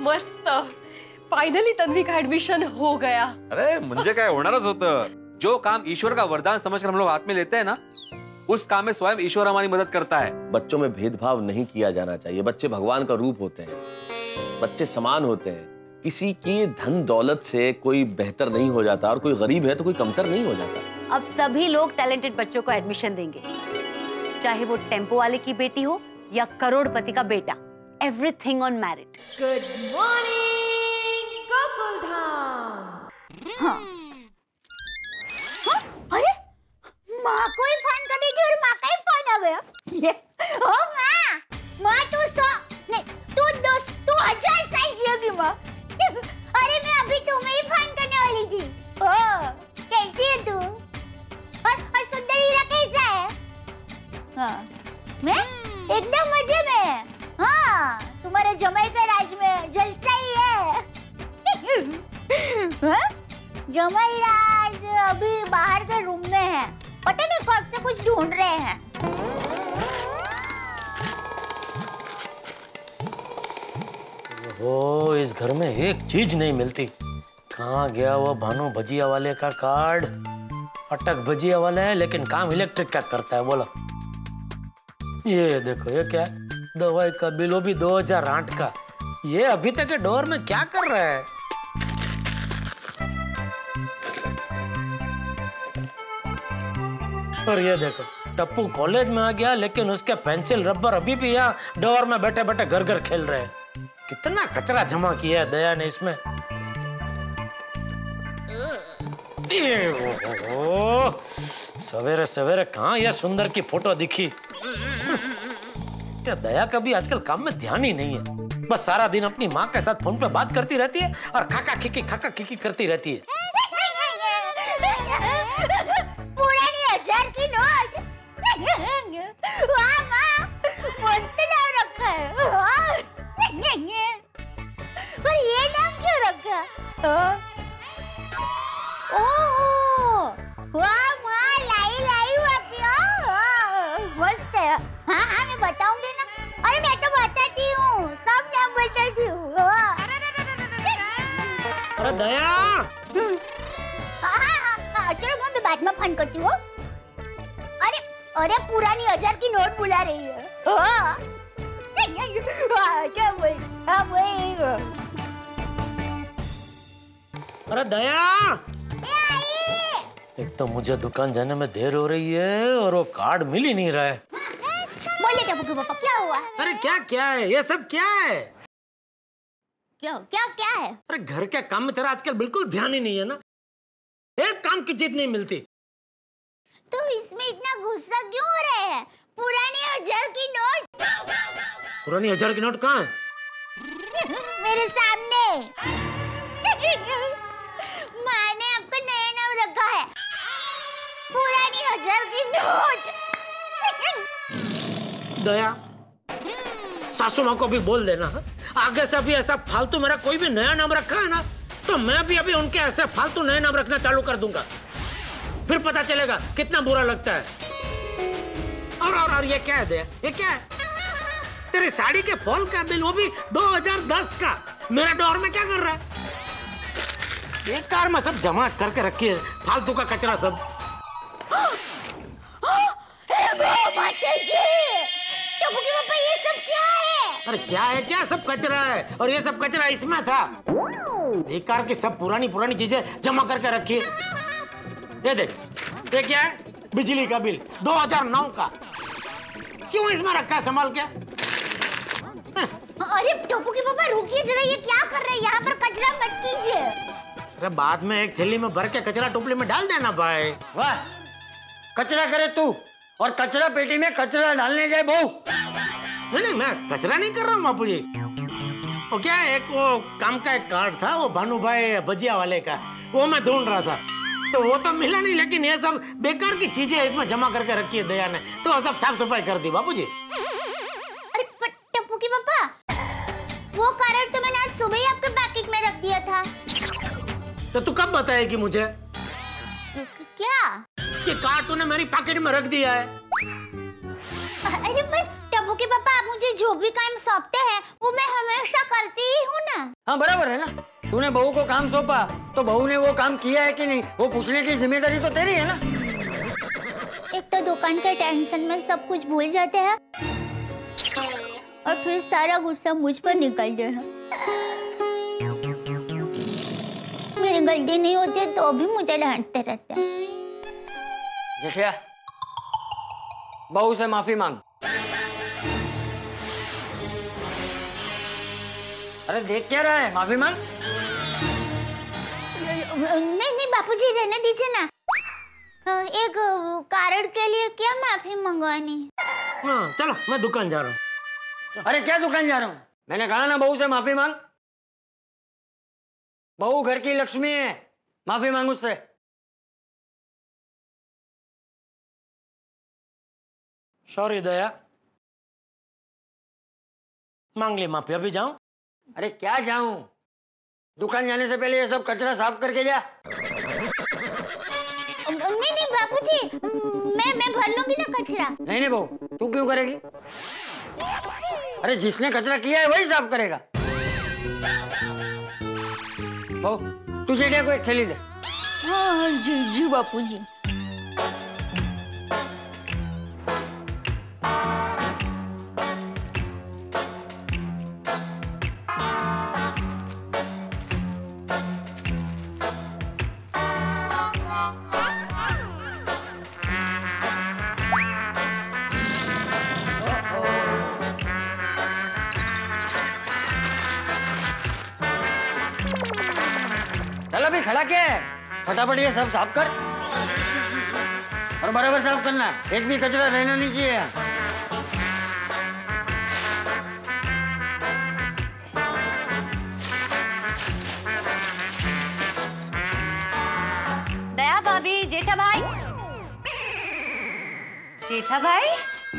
मस्त, फायनली तन्वी का एडमिशन हो गया। अरे म्हणजे काय होणारच होतं। जो काम ईश्वर का वरदान समझकर हम लोग हाथ में लेते हैं ना, उस काम में स्वयं ईश्वर हमारी मदद करता है। बच्चों में भेदभाव नहीं किया जाना चाहिए। बच्चे भगवान का रूप होते हैं, बच्चे समान होते हैं। किसी की धन दौलत से कोई बेहतर नहीं हो जाता और कोई गरीब है तो कोई कमतर नहीं हो जाता। अब सभी लोग टैलेंटेड बच्चों को एडमिशन देंगे, चाहे वो टेम्पो वाले की बेटी हो या करोड़पति का बेटा। Everything on merit. Good morning Gokuldham. हाँ। हाँ? अरे माँ को ही फोन कर दी थी और माँ का ही फोन आ गया। ओ माँ नहीं तू 1000 साल जियोगी माँ। अरे मैं अभी तुम्हें ही फोन करने वाली थी। ओ कैसी है तू? और सुंदर हीरा कैसा है? हाँ मैं एकदम मजे में। हाँ तुम्हारे जमाई का राज में जलसा ही है। हाँ? जमाई राज अभी बाहर के रूम में है, पता नहीं कब से कुछ ढूंढ रहे हैं। ओ इस घर में एक चीज नहीं मिलती। कहाँ गया वो भानु भजिया वाले का कार्ड? अटक भजिया वाला है लेकिन काम इलेक्ट्रिक का करता है। बोलो ये देखो, ये क्या है? दवाई का बिल, वो भी 2008 का। ये अभी तक डोर में क्या कर रहा है? और ये देखो, टप्पू कॉलेज में आ गया लेकिन उसके पेंसिल रबर अभी भी यहाँ डोर में बैठे बैठे घर घर खेल रहे हैं। कितना कचरा जमा किया है दया ने इसमें। सवेरे सवेरे कहाँ यह सुंदर की फोटो दिखी। क्या दया का भी आजकल काम में ध्यान ही नहीं है। बस सारा दिन अपनी माँ के साथ फोन पे बात करती रहती है और खाका खिकी करती रहती है। पुरानी 1000 की नोट। वाह माँ, मस्त नाम रखा है। पर ये नाम क्यों रखा? ओह वाह माँ, लाई वाकया मस्त है। हाँ मैं बताऊंगी ना। अरे मैं तो बताती हूँ, सब नाम बताती हूँ। अरे दया। हाँ चलो मैं बाद में फोन करती हूँ। अरे पुरानी 1000 की नोट बुला रही है। अरे दया, एक तो मुझे दुकान जाने में देर हो रही है और वो कार्ड मिल ही नहीं रहा है। बोले टप्पू के पापा क्या हुआ? अरे क्या है ये सब? क्या है? क्या है? अरे घर के काम में तेरा आजकल बिल्कुल ध्यान ही नहीं है ना। एक काम की चीज नहीं मिलती। तो इसमें इतना गुस्सा क्यों हो रहा है? पुरानी 1000 की नोट। पुरानी 1000 की नोट कहाँ है? मेरे सामने। माँ ने आपका नया नाम रखा है, पुरानी 1000 की नोट। दया, सासू माँ को भी बोल देना, आगे से भी ऐसा फालतू मेरा कोई भी नया नाम रखा है ना तो मैं भी अभी उनके ऐसे फालतू नए नाम रखना चालू कर दूंगा। फिर पता चलेगा कितना बुरा लगता है। और ये क्या है दया? ये क्या है? तेरी साड़ी के फॉल का बिल, वो भी 2010 का, मेरा डोर में क्या कर रहा है? ये कार में सब जमा करके रखी है, फालतू का कचरा सब। पापा ये सब क्या है? अरे क्या है? क्या सब कचरा है? और ये सब कचरा इसमें था। बेकार की सब पुरानी चीजें जमा करके रखी है। ये देख, ये क्या है? बिजली का बिल 2009 का। क्यों इसमें रखा है संभाल के? अरे टप्पू के पापा रुकिए जरा, ये क्या कर रहे हैं? यहाँ पर कचरा मत कीजिए। अरे बाद में एक थैली में भर के कचरा टोपली में डाल देना भाई। वाह, कचरा करे तू और कचरा पेटी में कचरा डालने जाए बहू। नहीं मैं कचरा नहीं कर रहा हूँ बापू जी। वो क्या है, एक वो काम का एक कार्ड था, वो भानु भाई भजिया वाले का, वो मैं ढूंढ रहा था तो वो तो मिला नहीं। लेकिन ये सब बेकार की चीजें इसमें जमा करके रखी है दया ने, तो वो सब साफ सफाई कर दी बापू जी। अरे टप्पू के पापा, वो कार्ड तो मैंने आज सुबह ही आपके पैकेट में रख दिया था। तो तू कब बताएगी मुझे? क्या? कि कार्ड तूने मेरी पैकेट में रख दिया है। अरे पर टप्पू के पापा, आप मुझे जो भी काम सौंपते हैं वो मैं हमेशा करती ही हूँ ना। हाँ बराबर है ना, तूने बहू को काम सौंपा तो बहू ने वो काम किया है कि नहीं वो पूछने की जिम्मेदारी तो तेरी है ना। एक तो दुकान के टेंशन में सब कुछ भूल जाते हैं और फिर सारा गुस्सा मुझ पर निकलते हैं। मेरी गलती नहीं होती तो भी मुझे डांटते रहते हैं। जेठिया, बहू से माफी मांग। अरे देख क्या रहा है, माफी मांग। नहीं नहीं बापूजी, रहने दीजिए ना। एक कारण के लिए क्या माफी मंगवानी? हाँ चलो, मैं दुकान जा रहा हूँ। अरे क्या दुकान जा रहा हूँ, मैंने कहा ना बहू से माफी मांग। बहू घर की लक्ष्मी है, माफी मांग उससे। सॉरी दया, मांग ली माफी, अभी जाऊं? अरे क्या जाऊं, दुकान जाने से पहले ये सब कचरा साफ करके जा। नहीं नहीं बापूजी, मैं भर लूंगी ना कचरा। नहीं नहीं बहू, तू क्यों करेगी? अरे जिसने कचरा किया है वही साफ करेगा। बहू तू जेठिया को एक थैली दे। हाँ जी जी बापूजी। चल अभी खड़ा क्या है, फटाफट ये सब साफ कर और बराबर साफ करना, एक भी कचरा रहना नहीं चाहिए। दया भाभी, जेठा भाई। जेठा भाई,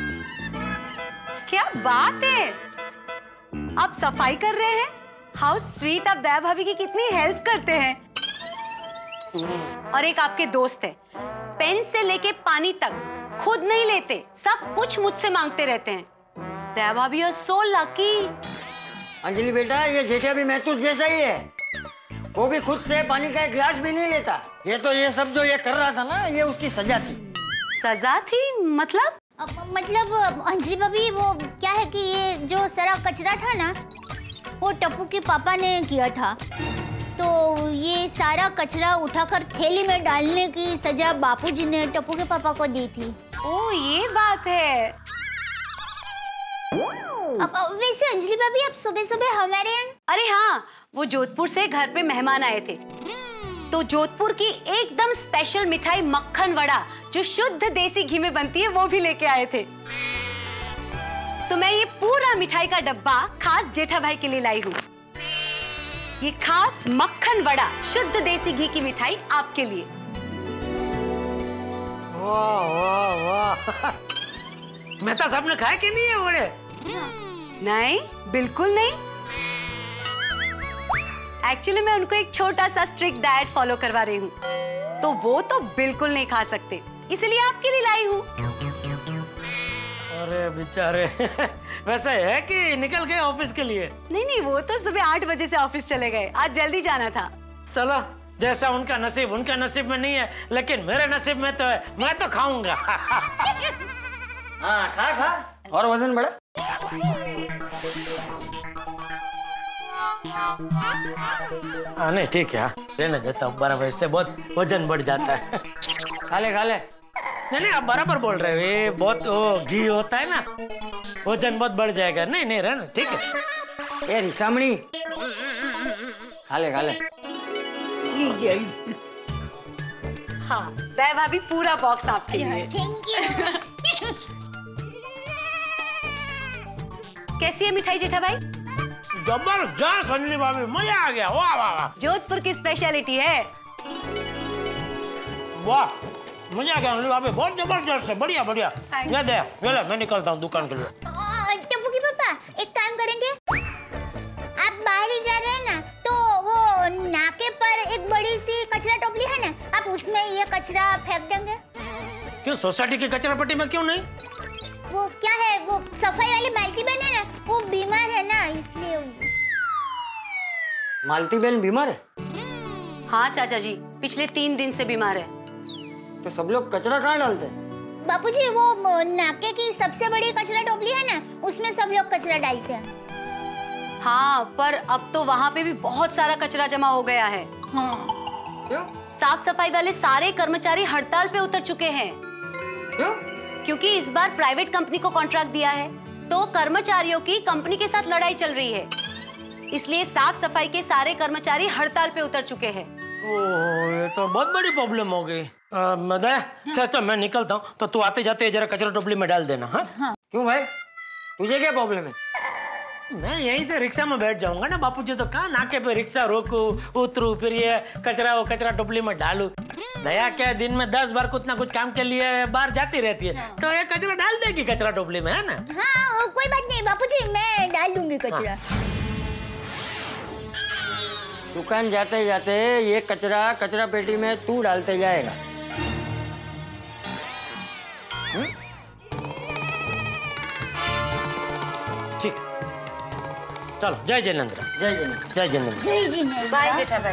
क्या बात है, आप सफाई कर रहे हैं? हाउ स्वीट, आप दया भाभी की कितनी हेल्प करते हैं। और एक आपके दोस्त है, पेन से लेके पानी तक खुद नहीं लेते, सब कुछ मुझसे मांगते रहते हैं। दया भाभी आर सो लकी। अंजलि बेटा, ये जेठिया भी महतूस जैसा ही है, वो भी खुद से पानी का एक गिलास भी नहीं लेता। ये सब जो ये कर रहा था ना, ये उसकी सजा थी। सजा थी मतलब? मतलब अंजलि भाभी, वो क्या है कि ये जो सारा कचरा था ना, वो टप्पू के पापा ने किया था, तो ये सारा कचरा उठाकर थैली में डालने की सजा बापूजी ने टप्पू के पापा को दी थी। ओ ये बात है। अब वैसे अंजलि भाभी, आप सुबह सुबह हमारे यहाँ? अरे हाँ, वो जोधपुर से घर पे मेहमान आए थे, तो जोधपुर की एकदम स्पेशल मिठाई मक्खन वड़ा जो शुद्ध देसी घी में बनती है वो भी लेके आए थे। तो मैं ये पूरा मिठाई का डब्बा खास जेठा भाई के लिए लाई हूँ। ये खास मक्खन वड़ा शुद्ध देसी घी की मिठाई आपके लिए। वाह वाह वाह, मेहता साहब ने खाया कि नहीं है वड़े? नहीं, बिल्कुल नहीं। एक्चुअली मैं उनको एक छोटा सा स्ट्रिक्ट डाइट फॉलो करवा रही हूँ, तो वो तो बिल्कुल नहीं खा सकते, इसलिए आपके लिए लाई हूँ। अरे बेचारे, वैसे है कि निकल गए ऑफिस के लिए? नहीं नहीं, वो तो सुबह 8 बजे से ऑफिस चले गए, आज जल्दी जाना था। चलो, जैसा उनका नसीब उनका नसीब में नहीं है, लेकिन मेरे नसीब में तो है, मैं तो खाऊंगा। हाँ खा खा, और वजन बढ़ा। हाँ नहीं ठीक है, रहने देता हूँ, बराबर इससे बहुत वजन बढ़ जाता है। खा ले खा ले। नहीं नहीं, आप बराबर बोल रहे हो, ये बहुत वो घी होता है ना, वजन बहुत बढ़ जाएगा। नहीं नहीं रहना, ठीक है। ए रिसामणी, खा ले खा ले। हाँ, दया भाभी पूरा बॉक्स आपके लिए। Thank you. कैसी है मिठाई जेठा भाई? जबरदस्त अंजलि भाभी, मजा आ गया, वाह वाह वाह। जोधपुर की स्पेशलिटी है। वाह, मजा आ गया अंजलि भाभी, बहुत जबरदस्त है, बढ़िया बढ़िया। ये दे, ये ले, मैं निकलता हूँ दुकान के लिए। टप्पू की पापा, एक काम करेंगे, आप बाहर ही जा रहे हैं ना, तो वो नाके पर एक बड़ी सी कचरा टोपली है ना, आप उसमें ये कचरा फेंक देंगे? क्यों, सोसाइटी की कचरा पट्टी में क्यों नहीं? वो क्या है, वो सफाई वाली मालती बहन है ना, वो बीमार है ना, इसलिए। मालती बहन बीमार है? हाँ चाचा जी, पिछले 3 दिन से बीमार है। तो सब लोग कचरा कहाँ डालते हैं? बापूजी, वो नाके की सबसे बड़ी कचरा टोपली है ना, उसमें सब लोग कचरा डालते हैं। हाँ, पर अब तो वहाँ पे भी बहुत सारा कचरा जमा हो गया है। हाँ। क्यों? साफ सफाई वाले सारे कर्मचारी हड़ताल पे उतर चुके हैं। क्यों? क्योंकि इस बार प्राइवेट कंपनी को कॉन्ट्रैक्ट दिया है, तो कर्मचारियों की कंपनी के साथ लड़ाई चल रही है, इसलिए साफ सफाई के सारे कर्मचारी हड़ताल पे उतर चुके हैं। ओह, ये तो बहुत बड़ी प्रॉब्लम हो गई। चाचा मैं निकलता हूँ, तो तू आते जाते जरा कचरा टोपली में डाल देना। हाँ? क्यों भाई, तुझे क्या प्रॉब्लम है? मैं यहीं से रिक्शा में बैठ जाऊंगा ना बापूजी, तो कहाँ नाके पे रिक्शा रोकू, उतरू, फिर ये कचरा टोपली में डालू। दया क्या दिन में 10 बार कुछ ना कुछ काम के लिए बाहर जाती रहती है, तो ये कचरा डाल देगी कचरा टोपली में, है ना? हाँ, कोई बात नहीं बापूजी, मैं डाल दूंगी कचरा। दुकान जाते जाते ये कचरा पेटी में तू डालते जाएगा। ठीक, चलो। जय जैनेंद्र। जय जैनेंद्र। जय जैनेंद्र। जय जी ने। बाय जेठा भाई।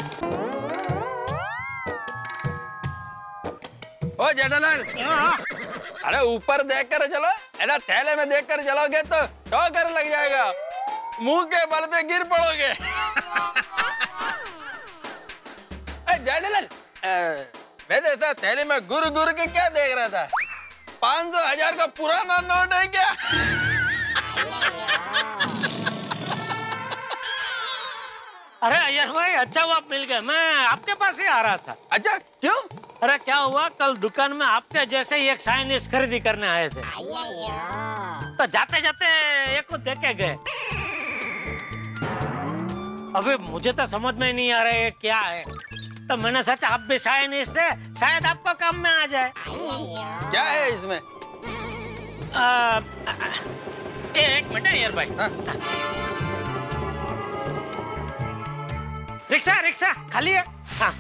ओ जेठालाल, अरे ऊपर देख कर चलो, ऐसा थैले में देख कर चलोगे तो ठोकर लग जाएगा, मुंह के बल पे गिर पड़ोगे। जेठालाल, मैं तो ऐसा थैले में गुर गुर के क्या देख रहा था? 500 1000 का पुराना नोट है क्या? अरे अय्यर भाई, अच्छा हुआ आप मिल गए, मैं आपके पास ही आ रहा था। अच्छा, क्यों? अरे क्या हुआ, कल दुकान में आपके जैसे ही एक साइनिस्ट खरीदी करने आए थे, तो जाते जाते एक को देख के गए। अबे मुझे तो समझ में नहीं आ रहा है क्या है, तो मैंने सोचा आप भी साइनिस्ट है, शायद आपको काम में आ जाए। क्या है इसमें? एक मिनट अय्यर भाई। हाँ? रिक्शा खाली है? हाँ।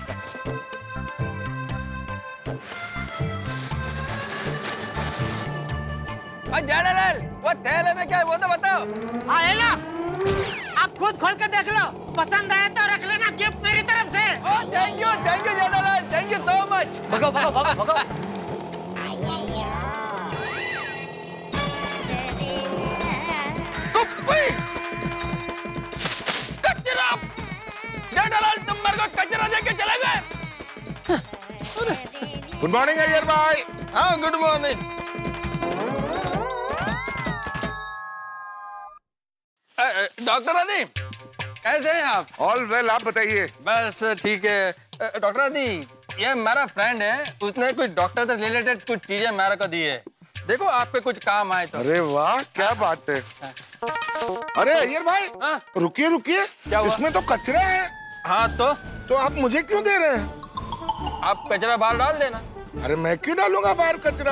जेठालाल, वो थैले में क्या है वो तो बताओ। हाँ, ये लो, आप खुद खोल के देख लो, पसंद आए तो रख लेना, गिफ्ट मेरी तरफ से। Oh, thank you Jethalal, thank you so much. भगो। कचरा! जेठालाल, तुम मेरे को कचरा देके चले गए। गुड मॉर्निंग अय्यर भाई। हाँ, गुड मॉर्निंग। डॉक्टर आदि, कैसे हैं आप? ऑल वेल, आप बताइए। बस ठीक है। डॉक्टर आदि, ये मेरा फ्रेंड है, उसने कुछ डॉक्टर से रिलेटेड कुछ चीजें मेरे को दी है, देखो आपके कुछ काम आए तो। अरे वाह, क्या बात है। अरे अय्यर भाई, हाँ? रुकिए, क्या हुआ? इसमें तो कचरा है। हाँ, तो आप मुझे क्यों दे रहे हैं? आप कचरा बाहर डाल देना। अरे मैं क्यों डालूंगा बाहर कचरा?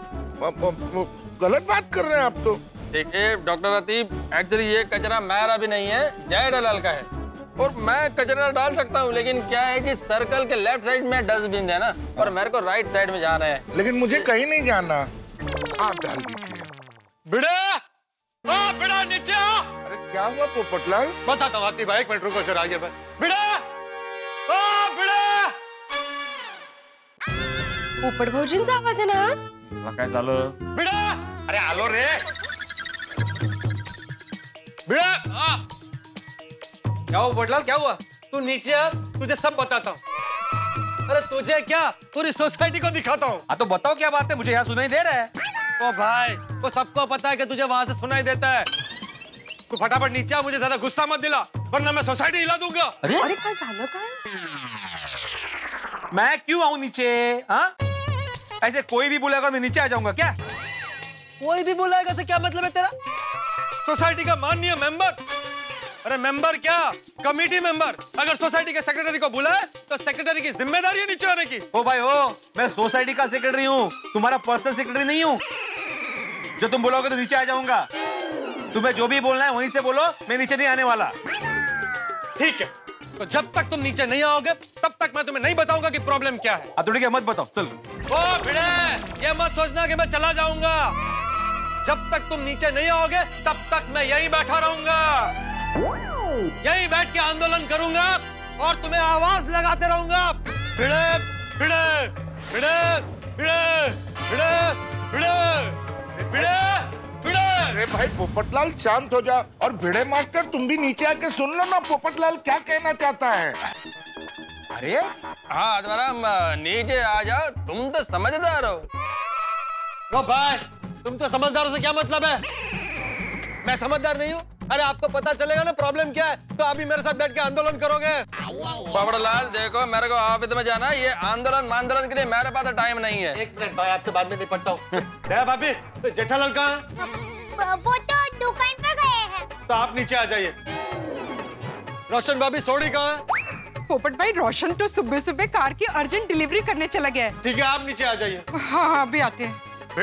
गलत बात कर रहे हैं आप तो। देखिए डॉक्टर अतीब, एक्चुअली ये कचरा मेरा भी नहीं है, जेठालाल का है, और मैं कचरा डाल सकता हूँ, लेकिन क्या है कि सर्कल के लेफ्ट साइड में डस्टबिन है ना, और मेरे को राइट साइड में जाना है। लेकिन मुझे कहीं नहीं जाना, आप डाल दीजिए। बेड़ा नीचे आओ। अरे क्या हुआ पोपटलाल? बताता हूँ भाई, 1 मिनट रुको जरा। आइए भाई। बेड़ा पोपट भाऊजींचा आवाज आहे ना? काय झालं? बेड़ा, अरे आलो रे। बेड़ा, क्या हुआ पोपटलाल, क्या हुआ? तू नीचे आ, तुझे सब बताता हूँ। अरे तुझे क्या, पूरी सोसाइटी को दिखाता हूँ। हाँ तो बताओ क्या बात है, मुझे यहाँ सुनाई दे रहा है। ओ भाई, वो सबको पता है कि तुझे वहां से सुनाई देता है। तू फटाफट नीचे आ, मुझे ज्यादा गुस्सा मत दिला, वरना मैं सोसाइटी हिला दूंगा। अरे काय झालं काय? मैं क्यों आऊं नीचे? हाँ, ऐसे कोई भी बुलाएगा मैं नीचे आ जाऊंगा क्या? कोई भी बुलाएगा से क्या मतलब है तेरा? सोसाइटी का माननीय मेंबर। अरे मेंबर क्या, कमेटी मेंबर। अगर सोसाइटी के सेक्रेटरी को बुलाए तो सेक्रेटरी की जिम्मेदारी है नीचे आने की। ओ भाई ओ, मैं सोसाइटी का सेक्रेटरी हूँ, तुम्हारा पर्सनल सेक्रेटरी नहीं हूँ। जो तुम बोलोगे तो नीचे आ जाऊंगा। तुम्हें जो भी बोलना है वहीं से बोलो, मैं नीचे नहीं आने वाला। ठीक है, तो जब तक तुम नीचे नहीं आओगे तब तक मैं तुम्हें नहीं बताऊंगा कि प्रॉब्लम क्या है। अब तो ठीक है, मत बताओ, चल। ओ भिड़े, ये मत सोचना कि मैं चला जाऊंगा। जब तक तुम नीचे नहीं आओगे तब तक मैं यहीं बैठा रहूंगा, यहीं बैठ के आंदोलन करूंगा और तुम्हें आवाज लगाते रहूंगा। भिड़े भिड़े भिड़े भिड़े भिड़े भिड़े भिड़े भिड़े। अरे भाई पोपटलाल शांत हो जा। और भिड़े मास्टर तुम भी नीचे आके सुन लो ना पोपटलाल क्या कहना चाहता है। अरे हाँ आत्माराम नीचे आ जाओ, तुम तो समझदार हो। ओ भाई तुम तो समझदारों से क्या मतलब है? मैं समझदार नहीं हूँ? अरे आपको पता चलेगा ना प्रॉब्लम क्या है तो अभी मेरे साथ बैठ के आंदोलन करोगे। पोपटलाल देखो मेरे को ऑफिस में जाना है, ये आंदोलन के लिए मेरे पास टाइम नहीं है। एक मिनट भाई आपसे बाद में निपटता हूँ। भाभी जेठालाल कहाँ है? वो तो दुकान पर गए हैं। तो आप नीचे आ जाइए। रोशन भाभी सोडी कहाँ है? पोपट भाई रोशन तो सुबह सुबह कार की अर्जेंट डिलीवरी करने चला गया है। ठीक है आप नीचे आ जाइए। हाँ अभी आते हैं।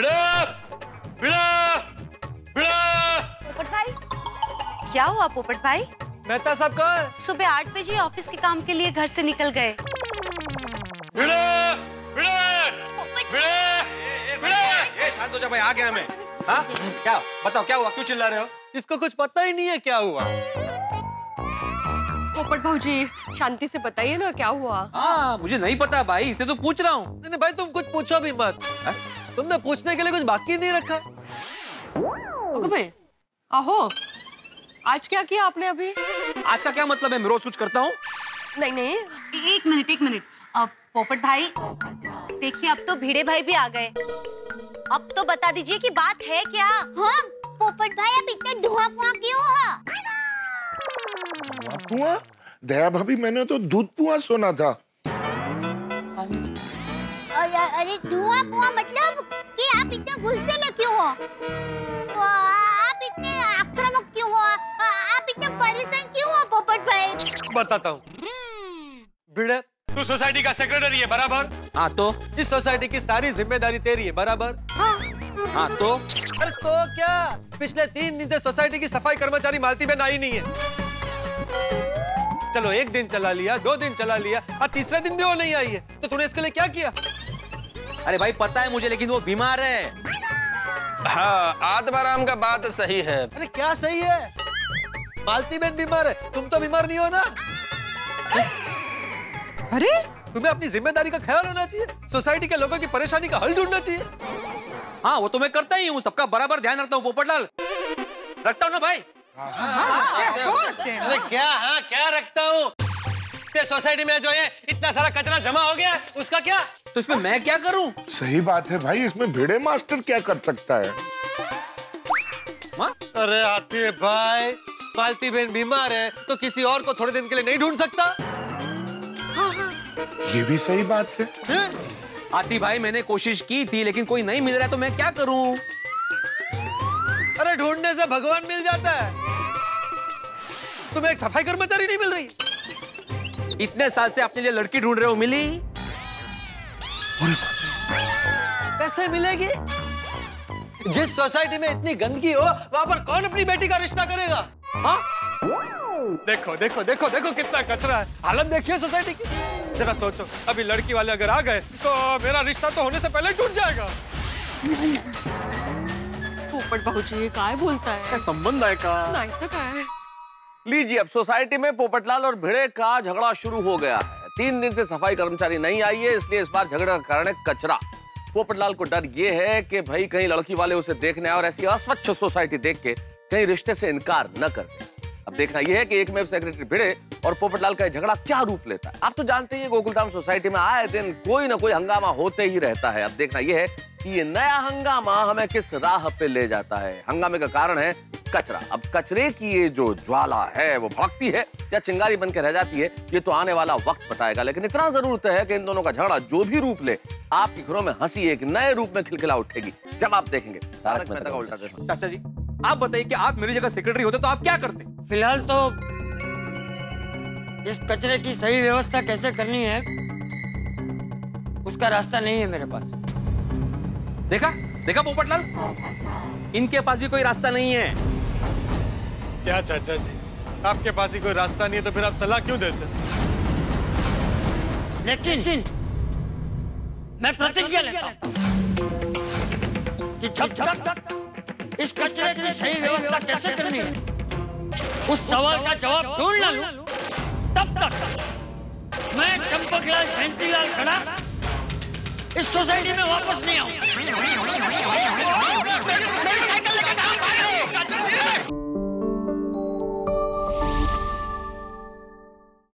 पोपट भाई क्या हुआ? पोपट भाई मेहता साहब कहाँ है? सुबह 8 बजे ऑफिस के काम के लिए घर से निकल गए। शांत हो जा भाई, आ गया मैं। हाँ क्या बताओ क्या हुआ, क्यों चिल्ला रहे हो? इसको कुछ पता ही नहीं है क्या हुआ। पोपट भाऊजी शांति से बताइए ना क्या हुआ। हाँ मुझे नहीं पता भाई, इसलिए तो पूछ रहा हूँ। नहीं भाई तुम कुछ पूछो भी मत। तुमने पूछने के लिए कुछ बाकी नहीं रखा। भाई आहो आज क्या किया आपने अभी? आज का क्या मतलब है? मैं रोज कुछ करता हूँ। नहीं नहीं एक मिनट। अब पोपट भाई देखिए अब तो भिड़े भाई भी आ गए। अब तो बता दीजिए कि बात है क्या? हाँ पोपट भाई अब इतना धुआं क्यों है? पुआ? दया भाभी मैंने तो दूध पुआ सुना था। अरे धुआं मतलब कि आप इतना गुस्से में क्यों हो? आप इतने आक्रामक क्यों हो? आप इतने परेशान क्यों हो पोपट भाई? बताता हूँ। भिड़े तू सोसाइटी का सेक्रेटरी है बराबर? हाँ तो इस सोसाइटी की सारी जिम्मेदारी तेरी है बराबर? हाँ तो अरे तो क्या पिछले 3 दिन से सोसाइटी की सफाई कर्मचारी मालती बहन आई नहीं है। चलो 1 दिन चला लिया, 2 दिन चला लिया और तीसरे दिन भी वो नहीं आई है, तो तूने इसके लिए क्या किया? अरे भाई पता है मुझे, लेकिन वो बीमार है। हाँ आत्माराम का बात सही है। अरे क्या सही है? मालती बहन बीमार है, तुम तो बीमार नहीं हो ना? अरे तुम्हें अपनी जिम्मेदारी का ख्याल होना चाहिए, सोसाइटी के लोगों की परेशानी का हल ढूंढना चाहिए। हाँ वो तो मैं करता ही हूँ, सबका बराबर ध्यान रखता हूँ पोपटलाल, रखता हूँ ना भाई। अरे क्या हाँ क्या रखता हूँ? सोसाइटी में जो है इतना सारा कचरा जमा हो गया, उसका क्या? तो इसमें मैं क्या करूँ? सही बात है भाई, इसमें भिड़े मास्टर क्या कर सकता है? अरे आती है भाई, मालती बहन बीमार है तो किसी और को थोड़े दिन के लिए नहीं ढूंढ सकता? ये भी सही बात है। आती भाई मैंने कोशिश की थी लेकिन कोई नहीं मिल रहा है तो मैं क्या करूं? अरे ढूंढने से भगवान मिल जाता है। तुम्हें एक सफाई कर्मचारी नहीं मिल रही? इतने साल से अपने लिए लड़की ढूंढ रहे हो, मिली? कैसे मिलेगी? जिस सोसाइटी में इतनी गंदगी हो वहां पर कौन अपनी बेटी का रिश्ता करेगा? हाँ? देखो देखो देखो देखो कितना कचरा है, हालत देखिए सोसाइटी की। जरा सोचो अभी लड़की वाले अगर आ गए तो मेरा रिश्ता तो होने से पहले टूट जाएगा। पोपट भाऊजी काय बोलता है? क्या संबंध है का? नहीं तो क्या है? लीजिए अब सोसाइटी में पोपटलाल और भिड़े का झगड़ा शुरू हो गया है। 3 दिन से सफाई कर्मचारी नहीं आई है, इसलिए इस बार झगड़े का कारण है कचरा। पोपटलाल को डर ये है कि भाई कहीं लड़की वाले उसे देखने आए और ऐसी अस्वच्छ सोसाइटी देख के कहीं रिश्ते से इनकार न कर दे। अब देखना यह है कि एक में सेक्रेटरी भिड़े और पोपटलाल का झगड़ा क्या रूप लेता है। आप तो जानते हैं गोकुलधाम सोसाइटी में आए दिन कोई ना कोई हंगामा होते ही रहता है। अब देखना यह है कि ये नया हंगामा हमें किस राह पे ले जाता है। हंगामे का कारण है कचरा। अब कचरे की ये जो ज्वाला है वो भड़कती है या चिंगारी बन के रह जाती है, ये तो आने वाला वक्त बताएगा। लेकिन इतना जरूर है कि इन दोनों का झगड़ा जो भी रूप ले, आपके घरों में हंसी एक नए रूप में खिलखिला उठेगी जब आप देखेंगे तारक मेहता का उल्टा चश्मा। चाचा जी आप बताइए कि आप मेरी जगह सेक्रेटरी होते तो आप क्या करते? फिलहाल तो इस कचरे की सही व्यवस्था कैसे करनी है उसका रास्ता नहीं है मेरे पास। देखा देखा पोपटलाल, इनके पास भी कोई रास्ता नहीं है। क्या चाचा जी, आपके पास ही कोई रास्ता नहीं है तो फिर आप सलाह क्यों देते? लेकिन मैं प्रतिज्ञा लेता हूं कि जब तक इस कचरे की सही व्यवस्था कैसे करनी है, उस सवाल का जवाब ढूंढ ना लूं, तब तक मैं चंपकलाल जयंतीलाल खड़ा इस सोसाइटी में वापस नहीं आऊंगा।